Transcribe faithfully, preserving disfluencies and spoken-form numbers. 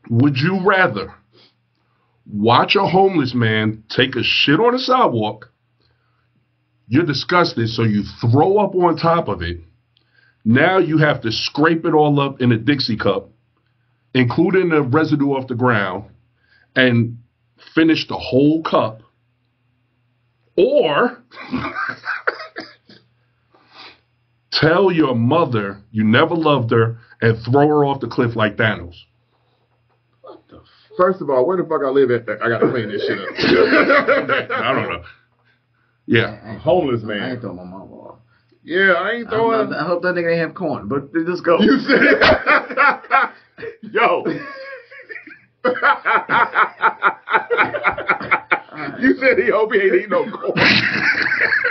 Would you rather watch a homeless man take a shit on a sidewalk? You're disgusted, so you throw up on top of it. Now you have to scrape it all up in a Dixie cup, including the residue off the ground, and finish the whole cup. Or tell your mother you never loved her and throw her off the cliff like Thanos. What the f- First of all, where the fuck I live at? I gotta clean this shit up. I don't know. Yeah. A homeless man. I ain't throwing my mama off. Yeah, I ain't throwing. I, I hope that nigga ain't have corn, but just go. You said it. Yo. You said he hope he ain't eat no corn.